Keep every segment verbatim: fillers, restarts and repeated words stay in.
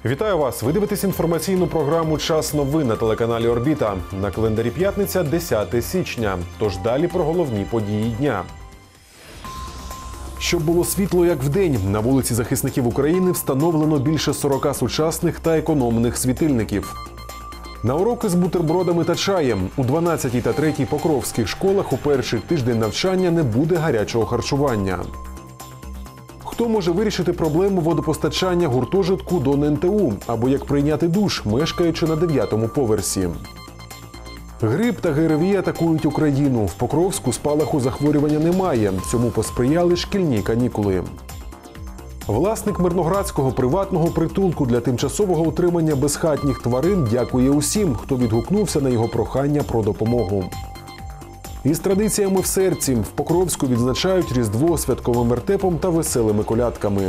Вітаю вас! Ви дивитесь інформаційну програму «Час новин» на телеканалі «Орбіта». На календарі п'ятниця, десяте січня. Тож далі про головні події дня. Щоб було світло, як вдень, на вулиці захисників України встановлено більше сорока сучасних та економних світильників. На уроки з бутербродами та чаєм у дванадцятій та третій покровських школах у перший тиждень навчання не буде гарячого харчування. Хто може вирішити проблему водопостачання гуртожитку до ен ен те у, або як прийняти душ, мешкаючи на дев'ятому поверсі? Грип та ге ер ві атакують Україну. В Покровську спалаху захворювання немає. Цьому посприяли шкільні канікули. Власник мирноградського приватного притулку для тимчасового утримання безхатніх тварин дякує усім, хто відгукнувся на його прохання про допомогу. Із традиціями в серці в Покровську відзначають Різдво святковим вертепом та веселими колядками.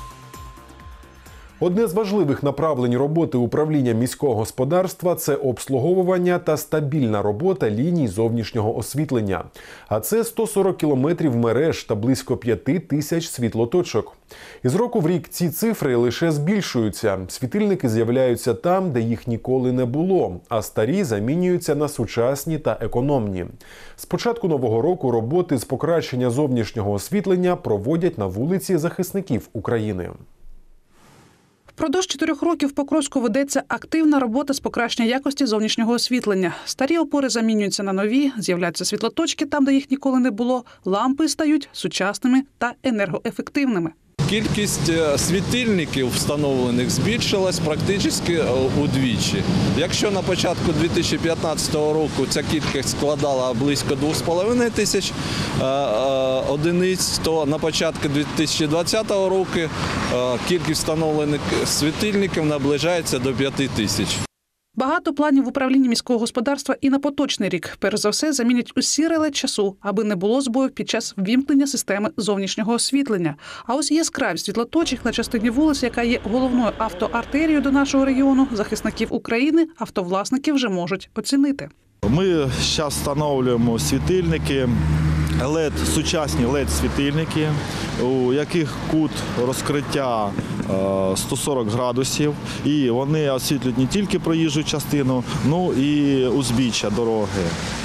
Одне з важливих направлень роботи управління міського господарства – це обслуговування та стабільна робота ліній зовнішнього освітлення. А це сто сорок кілометрів мереж та близько п'яти тисяч світлоточок. Із року в рік ці цифри лише збільшуються. Світильники з'являються там, де їх ніколи не було, а старі замінюються на сучасні та економні. З початку нового року роботи з покращення зовнішнього освітлення проводять на вулиці захисників України. Впродовж чотирьох років в Покровську ведеться активна робота з покращення якості зовнішнього освітлення. Старі опори замінюються на нові, з'являються світлоточки там, де їх ніколи не було, лампи стають сучасними та енергоефективними. Кількість світильників встановлених збільшилась практично удвічі. Якщо на початку дві тисячі п'ятнадцятого року ця кількість складала близько двох з половиною тисяч одиниць, то на початку дві тисячі двадцятого року кількість встановлених світильників наближається до п'яти тисяч. Багато планів в управлінні міського господарства і на поточний рік. Перш за все, замінять усі реле часу, аби не було збоїв під час ввімкнення системи зовнішнього освітлення. А ось яскравість світлоточок на частині вулиць, яка є головною автоартерією до нашого регіону, захисників України, автовласники вже можуть оцінити. Ми зараз встановлюємо світильники, лед, сучасні лед-світильники, у яких кут розкриття сто сорок градусів. І вони освітлюють не тільки проїжджу частину, ну і узбіччя дороги,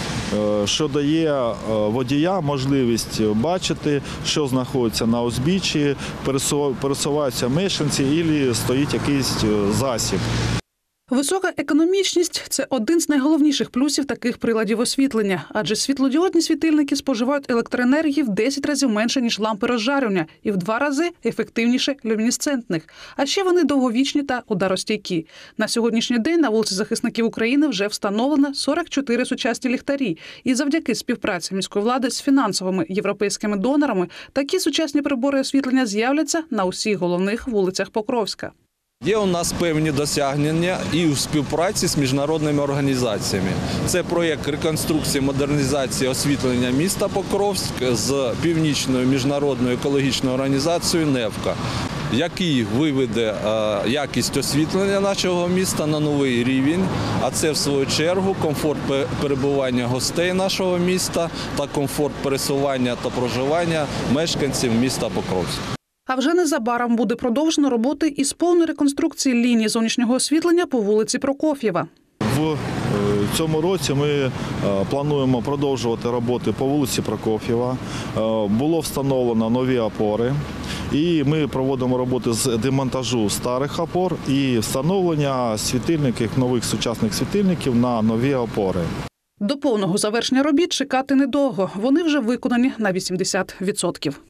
що дає водіям можливість бачити, що знаходиться на узбіччі, пересуваються мешканці або стоїть якийсь засіб. Висока економічність – це один з найголовніших плюсів таких приладів освітлення. Адже світлодіодні світильники споживають електроенергії в десять разів менше, ніж лампи розжарювання, і в два рази ефективніше люмінесцентних. А ще вони довговічні та ударостійкі. На сьогоднішній день на вулиці захисників України вже встановлено сорок чотири сучасні ліхтарі. І завдяки співпраці міської влади з фінансовими європейськими донорами такі сучасні прибори освітлення з'являться на усіх головних вулицях Покровська. Є у нас певні досягнення і у співпраці з міжнародними організаціями. Це проєкт реконструкції, модернізації освітлення міста Покровськ з Північною міжнародною екологічною організацією «Невка», який виведе якість освітлення нашого міста на новий рівень, а це, в свою чергу, комфорт перебування гостей нашого міста та комфорт пересування та проживання мешканців міста Покровськ. А вже незабаром буде продовжено роботи із повної реконструкції лінії зовнішнього освітлення по вулиці Прокоф'єва. В цьому році ми плануємо продовжувати роботи по вулиці Прокоф'єва. Було встановлено нові опори. І ми проводимо роботи з демонтажу старих опор і встановлення світильників, нових сучасних світильників на нові опори. До повного завершення робіт чекати недовго. Вони вже виконані на вісімдесят відсотків.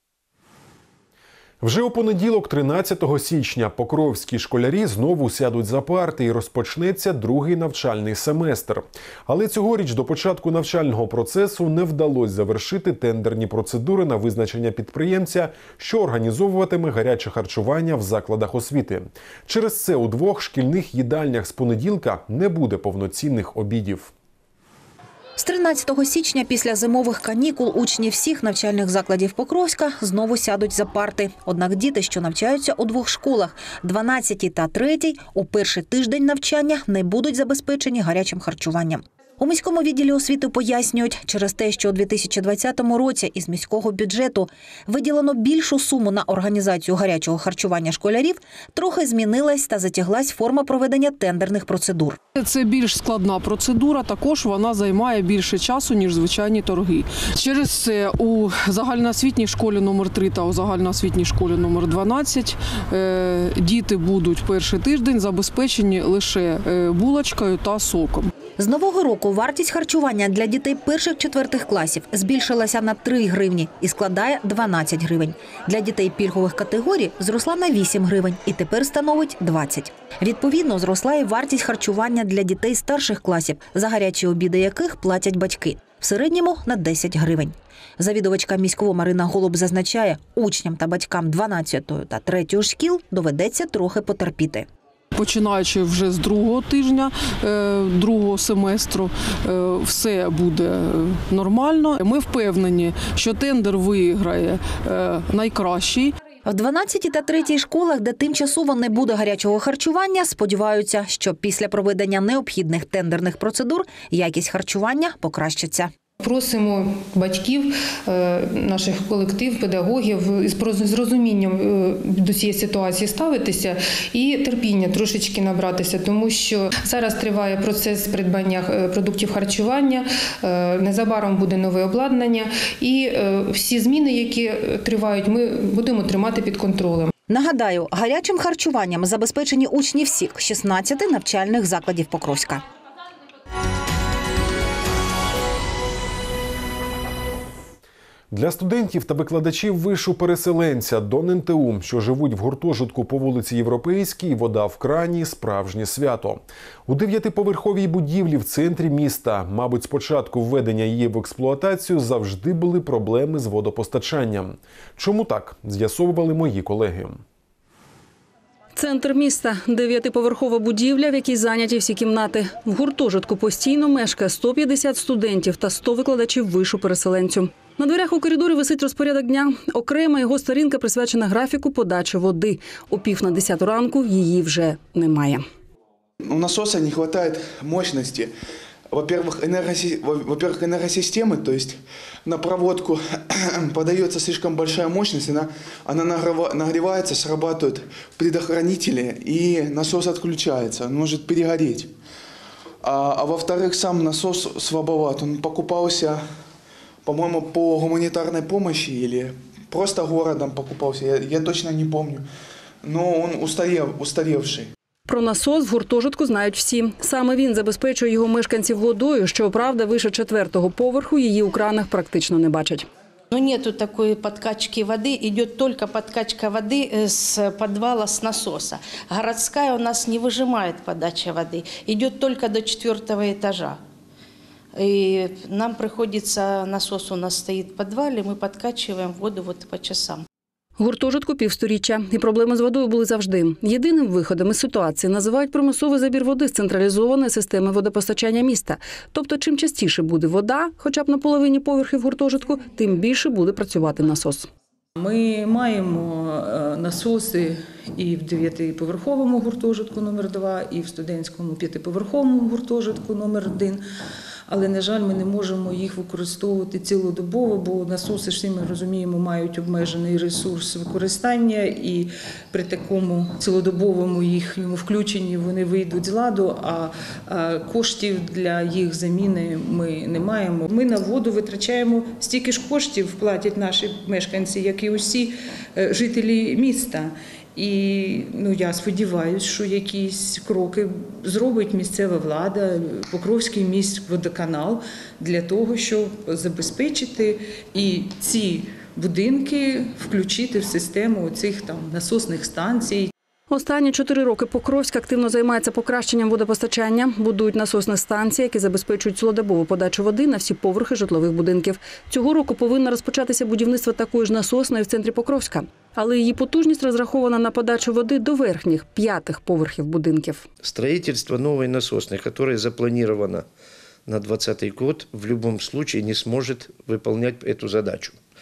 Вже у понеділок, тринадцятого січня, покровські школярі знову сядуть за парти і розпочнеться другий навчальний семестр. Але цьогоріч до початку навчального процесу не вдалося завершити тендерні процедури на визначення підприємця, що організовуватиме гаряче харчування в закладах освіти. Через це у двох шкільних їдальнях з понеділка не буде повноцінних обідів. З тринадцятого січня після зимових канікул учні всіх навчальних закладів Покровська знову сядуть за парти. Однак діти, що навчаються у двох школах – дванадцятій та третій, у перший тиждень навчання не будуть забезпечені гарячим харчуванням. У міському відділі освіти пояснюють, через те, що у дві тисячі двадцятому році із міського бюджету виділено більшу суму на організацію гарячого харчування школярів, трохи змінилась та затяглась форма проведення тендерних процедур. Це більш складна процедура, також вона займає більше часу, ніж звичайні торги. Через це у загальноосвітній школі номер три та у загальноосвітній школі номер дванадцять діти будуть перший тиждень забезпечені лише булочкою та соком. З нового року вартість харчування для дітей перших-четвертих класів збільшилася на три гривні і складає дванадцять гривень. Для дітей пільгових категорій зросла на вісім гривень і тепер становить двадцять. Відповідно, зросла і вартість харчування для дітей старших класів, за гарячі обіди яких платять батьки. В середньому на десять гривень. Завідувачка міського Марина Голуб зазначає, учням та батькам дванадцятої та третьої шкіл доведеться трохи потерпіти. Починаючи вже з другого тижня, другого семестру, все буде нормально. Ми впевнені, що тендер виграє найкращий. В дванадцятій та третій школах, де тимчасово не буде гарячого харчування, сподіваються, що після проведення необхідних тендерних процедур якість харчування покращиться. Просимо батьків, наших колектив, педагогів з розумінням до цієї ситуації ставитися і терпіння трошечки набратися, тому що зараз триває процес придбання продуктів харчування, незабаром буде нове обладнання і всі зміни, які тривають, ми будемо тримати під контролем. Нагадаю, гарячим харчуванням забезпечені учні всіх шістнадцяти навчальних закладів Покровська. Для студентів та викладачів вишу-переселенця Дон ен те у, що живуть в гуртожитку по вулиці Європейській, вода в крані – справжнє свято. У дев'ятиповерховій будівлі в центрі міста, мабуть, з початку введення її в експлуатацію, завжди були проблеми з водопостачанням. Чому так? З'ясовували мої колеги. Центр міста – дев'ятиповерхова будівля, в якій зайняті всі кімнати. В гуртожитку постійно мешкає сто п'ятдесят студентів та сто викладачів вишу-переселенцю. На дверях у коридорі висить розпорядок дня. Окрема його сторінка присвячена графіку подачі води. О пів на десяту ранку її вже немає. У насоса не вистачає мощності. Во-первых, во-первых, энергосистемы, то есть на проводку подается слишком большая мощность, она, она нагревается, срабатывают предохранители, и насос отключается, он может перегореть. А, а во-вторых, сам насос слабоват, он покупался, по-моему, по гуманитарной помощи или просто городом покупался, я, я точно не помню, но он устарел, устаревший. Про насос в гуртожитку знають всі. Саме він забезпечує його мешканців водою, щоправда, вище четвертого поверху її у кранах практично не бачать. Но нету такой подкачки воды, идет только подкачка воды с подвала, с насоса. Городская у нас не выжимает подача воды, идет только до четвертого этажа. И нам приходится, насос у нас стоит в подвале, мы подкачиваем воду вот по часам. Гуртожитку півсторіччя. І проблеми з водою були завжди. Єдиним виходом із ситуації називають примусовий забір води з централізованої системи водопостачання міста. Тобто, чим частіше буде вода, хоча б на половині поверхів гуртожитку, тим більше буде працювати насос. Ми маємо насоси і в дев'ятиповерховому гуртожитку номер два, і в студентському п'ятиповерховому гуртожитку номер один. Але, на жаль, ми не можемо їх використовувати цілодобово, бо насоси, всі ми розуміємо, мають обмежений ресурс використання, і при такому цілодобовому їхньому включенні вони вийдуть з ладу, а коштів для їх заміни ми не маємо. Ми на воду витрачаємо стільки ж коштів, платять наші мешканці, як і усі жителі міста. І ну, я сподіваюся, що якісь кроки зробить місцева влада, Покровський міськводоканал для того, щоб забезпечити і ці будинки включити в систему цих там насосних станцій. Останні чотири роки Покровськ активно займається покращенням водопостачання. Будують насосні станції, які забезпечують цілодобову подачу води на всі поверхи житлових будинків. Цього року повинно розпочатися будівництво такої ж насосної в центрі Покровська. Але її потужність розрахована на подачу води до верхніх, п'ятих поверхів будинків. Строительство новой насосной, которая запланирована на двадцатый год, в любом случае не сможет выполнять эту задачу.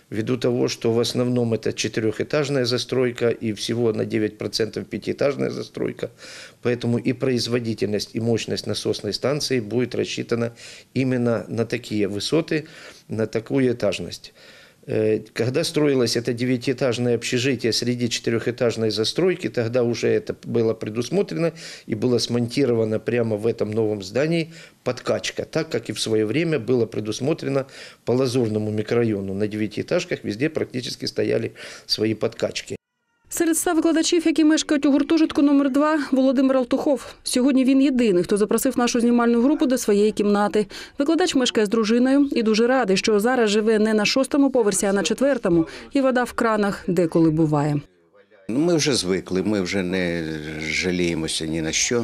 ввиду того, что в основном это четырехэтажная застройка и всего на девять процентов пятиэтажная застройка. Поэтому и производительность, и мощность насосной станции будет рассчитана именно на такие высоты, на такую этажность. Когда строилось это девятиэтажное общежитие среди четырехэтажной застройки, тогда уже это было предусмотрено и было смонтировано прямо в этом новом здании подкачка, так как и в свое время было предусмотрено по Лазурному микрорайону. На девятиэтажках везде практически стояли свои подкачки. Серед ста викладачів, які мешкають у гуртожитку номер два, Володимир Алтухов. Сьогодні він єдиний, хто запросив нашу знімальну групу до своєї кімнати. Викладач мешкає з дружиною і дуже радий, що зараз живе не на шостому поверсі, а на четвертому. І вода в кранах деколи буває. Ми вже звикли, ми вже не жаліємося ні на що.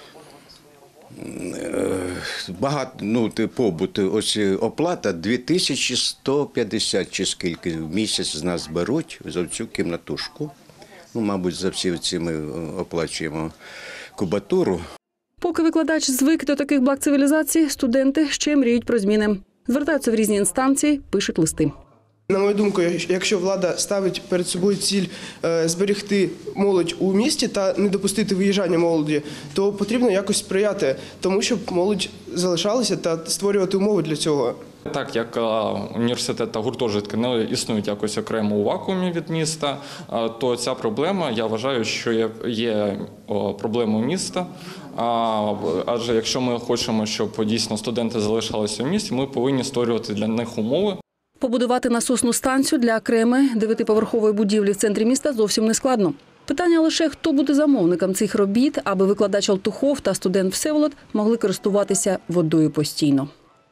Багато, ну, побут, ось оплата дві тисячі сто п'ятдесят чи скільки в місяць з нас беруть за цю кімнатушку. Ну, мабуть, за всі ці ми оплачуємо кубатуру. Поки викладач звик до таких благ цивілізації, студенти ще мріють про зміни. Звертаються в різні інстанції, пишуть листи. На мою думку, якщо влада ставить перед собою ціль зберегти молодь у місті та не допустити виїжджання молоді, то потрібно якось сприяти тому, щоб молодь залишалася та створювати умови для цього. Так як університет та гуртожитки не існують якось окремо у вакуумі від міста, то ця проблема, я вважаю, що є, є проблемою міста. Адже якщо ми хочемо, щоб дійсно студенти залишалися у місті, ми повинні створювати для них умови. Побудувати насосну станцію для окремої дев'ятиповерхової будівлі в центрі міста зовсім не складно. Питання лише, хто буде замовником цих робіт, аби викладач Алтухов та студент Всеволод могли користуватися водою постійно.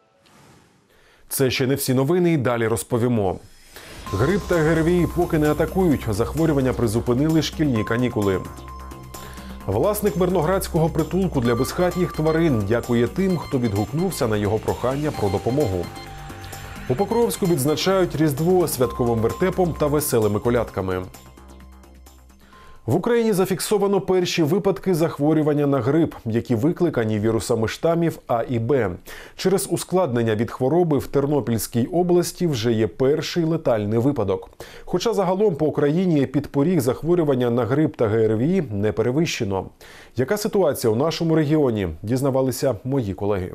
Це ще не всі новини, і далі розповімо. Грип та ГРВІ поки не атакують, захворювання призупинили шкільні канікули. Власник мирноградського притулку для безхатніх тварин дякує тим, хто відгукнувся на його прохання про допомогу. У Покровську відзначають Різдво святковим вертепом та веселими колядками. В Україні зафіксовано перші випадки захворювання на грип, які викликані вірусами штамів А і Б. Через ускладнення від хвороби в Тернопільській області вже є перший летальний випадок. Хоча загалом по Україні підпоріг захворювання на грип та ГРВІ не перевищено. Яка ситуація у нашому регіоні, дізнавалися мої колеги.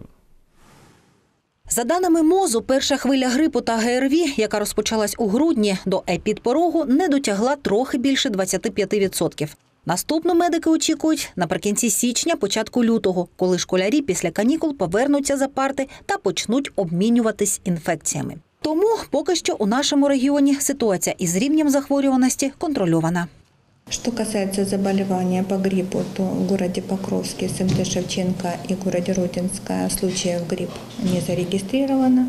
За даними МОЗу, перша хвиля грипу та ГРВІ, яка розпочалась у грудні, до епідпорогу не дотягла трохи більше двадцять п'ять відсотків. Наступну медики очікують наприкінці січня, початку лютого, коли школярі після канікул повернуться за парти та почнуть обмінюватись інфекціями. Тому поки що у нашому регіоні ситуація із рівнем захворюваності контрольована. Что касается заболевания по гриппу, то в городе Покровске, СМТ Шевченко и городе Рудинска случаев грипп не зарегистрировано.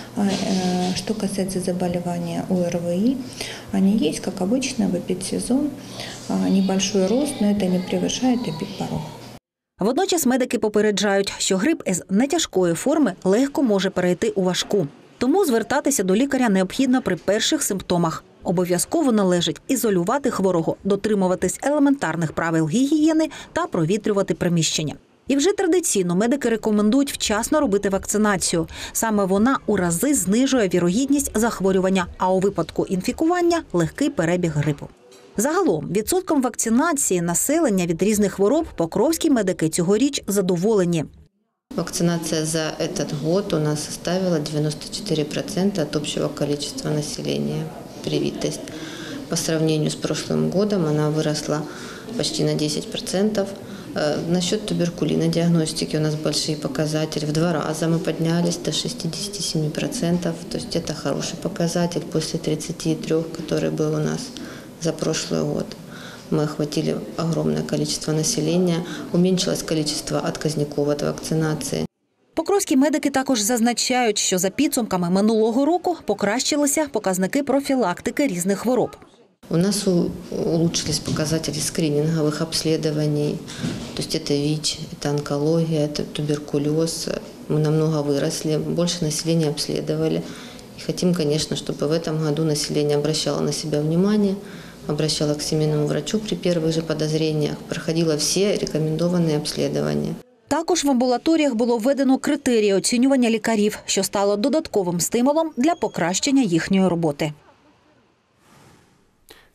Что касается заболевания ОРВИ, они есть, как обычно, в эпидсезон. Небольшой рост, но это не превышает эпидпорог. Водночас медики попереджають, що грип із нетяжкої форми легко може перейти у важку. Тому звертатися до лікаря необхідно при перших симптомах. Обов'язково належить ізолювати хворого, дотримуватись елементарних правил гігієни та провітрювати приміщення. І вже традиційно медики рекомендують вчасно робити вакцинацію. Саме вона у рази знижує вірогідність захворювання, а у випадку інфікування – легкий перебіг грипу. Загалом, відсотком вакцинації населення від різних хвороб покровські медики цьогоріч задоволені. Вакцинация за этот год у нас составила девяносто четыре процента от общего количества населения. Привитость. По сравнению с прошлым годом она выросла почти на десять процентов. Насчет туберкулина диагностики у нас большие показатели. В два раза мы поднялись до шестидесяти семи процентов. То есть это хороший показатель после тридцати трёх, который был у нас за прошлый год. Мы охватили огромное количество населения, уменьшилось количество отказников от вакцинации. Покровські медики також зазначають, що за підсумками минулого року покращилися показники профілактики різних хвороб. У нас улучшились показатели скрининговых обследований, то есть это ВИЧ, это онкология, это туберкулез. Мы намного выросли, больше населения обследовали. И хотим, конечно, чтобы в этом году население обращало на себя внимание, обращало к семейному врачу при первых же подозрениях, проходило все рекомендованные обследования. Також в амбулаторіях було введено критерії оцінювання лікарів, що стало додатковим стимулом для покращення їхньої роботи.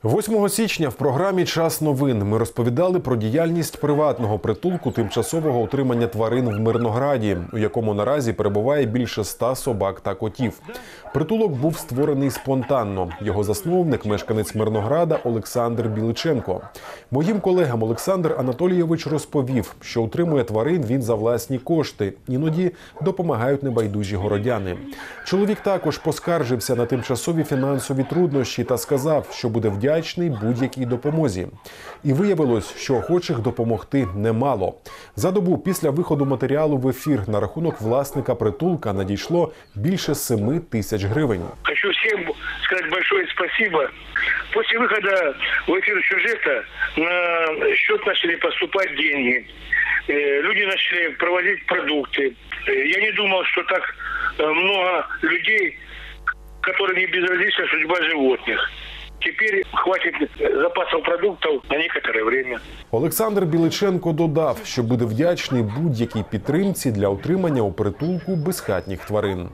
восьмого січня в програмі «Час новин» ми розповідали про діяльність приватного притулку тимчасового утримання тварин в Мирнограді, у якому наразі перебуває більше ста собак та котів. Притулок був створений спонтанно. Його засновник – мешканець Мирнограда Олександр Біличенко. Моїм колегам Олександр Анатолійович розповів, що утримує тварин він за власні кошти. Іноді допомагають небайдужі городяни. Чоловік також поскаржився на тимчасові фінансові труднощі та сказав, що буде вдячний будь-якій допомозі. І виявилось, що охочих допомогти немало. За добу після виходу матеріалу в ефір на рахунок власника притулка надійшло більше семи тисяч гривень. Хочу всем сказать большое спасибо. После выхода в эфир сюжета на счет начали поступать деньги. Люди начали проводить продукты. Я не думал, что так много людей, которым не безразлична судьба животных. Теперь хватит запасов продуктов на некоторое время. Олександр Біличенко додав, що буде вдячний будь-якій підтримці для утримання у притулку безхатніх тварин.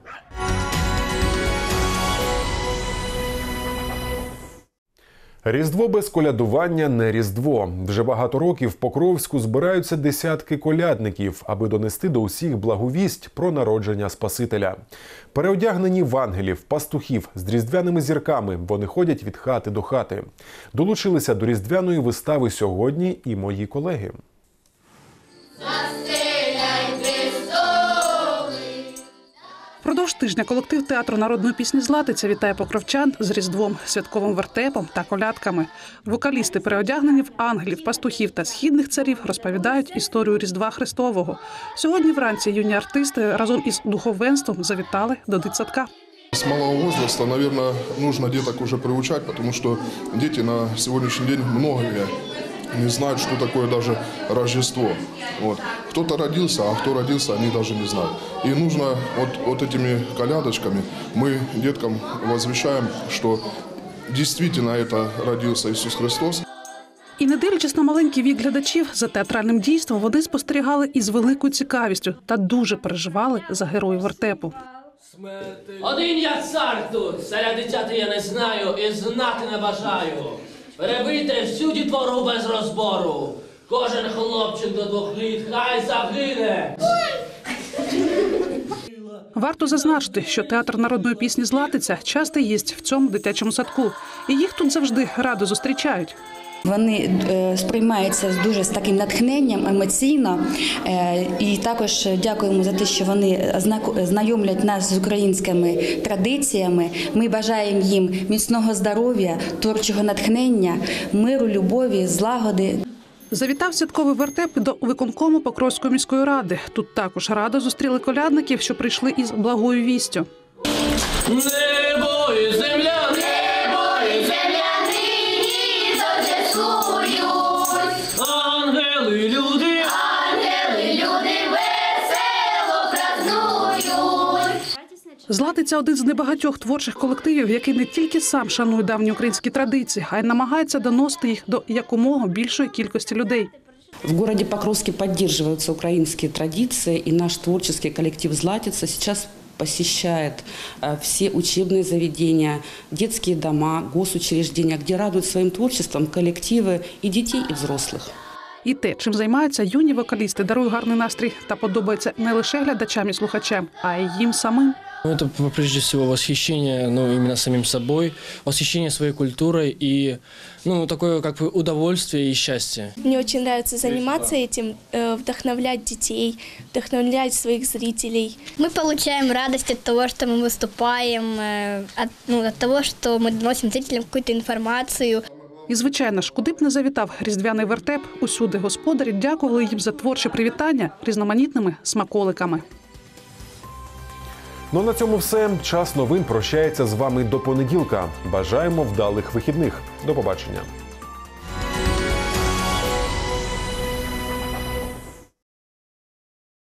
Різдво без колядування – не Різдво. Вже багато років в Покровську збираються десятки колядників, аби донести до усіх благовість про народження Спасителя. Переодягнені в ангелів, пастухів з різдвяними зірками, вони ходять від хати до хати. Долучилися до різдвяної вистави сьогодні і мої колеги. Впродовж тижня колектив театру народної пісні «Златиця» вітає покровчан з Різдвом, святковим вертепом та колядками. Вокалісти, переодягнені в ангелів, пастухів та східних царів, розповідають історію Різдва Христового. Сьогодні вранці юні артисти разом із духовенством завітали до дитсадка. С малого возраста, наверное, нужно деток уже приучать, потому что дети на сегодняшний день многие не знают, что такое даже Рождество. Вот. Кто-то родился, а кто родился, они даже не знают. И нужно вот, вот этими колядочками мы деткам возвещаем, что действительно это родился Иисус Христос. І не дивлячись на маленький вік глядачів, за театральним дійством вони спостерігали із великою цікавістю та дуже переживали за героїв вертепу. Один я цар тут, царя дитяти я не знаю і знати не бажаю. Перебийте всю дітвору без розбору. Кожен хлопчик до двох літ хай загине. Варто зазначити, що театр народної пісні «Златиця» часто є в цьому дитячому садку. І їх тут завжди радо зустрічають. Вони сприймаються дуже з таким натхненням, емоційно. І також дякуємо за те, що вони знайомлять нас з українськими традиціями. Ми бажаємо їм міцного здоров'я, творчого натхнення, миру, любові, злагоди. Завітав святковий вертеп до виконкому Покровської міської ради. Тут також радо зустріли колядників, що прийшли із благою вістю. Небо і земля, небо і земля нині торжествують. Ангели, люди, ангели, люди весело празнують. «Златиця» – один з небагатьох творчих колективів, який не тільки сам шанує давні українські традиції, а й намагається доносити їх до якомога більшої кількості людей. В городе Покровске поддерживаются украинские традиции, и наш творческий коллектив «Златица» сейчас посещает все учебные заведения, детские дома, госучреждения, где радуют своим творчеством коллективы и детей, и взрослых. І те, чим займаються юні вокалісти, дарує гарний настрій та подобається не лише глядачам і слухачам, а й їм самим. Это прежде всего восхищение, ну, именно самим собой, восхищение своей культурой и, ну, такое как бы удовольствие и счастье. Мне очень нравится заниматься этим, вдохновлять детей, вдохновлять своих зрителей. Мы получаем радость от того, что мы выступаем, от, ну, от того, что мы доносим зрителям какую-то информацию. І, звичайно ж, куди б не завітав різдвяний вертеп, усюди господарі дякували їм за творче привітання різноманітними смаколиками. Ну, на цьому все. «Час новин» прощається з вами до понеділка. Бажаємо вдалих вихідних. До побачення.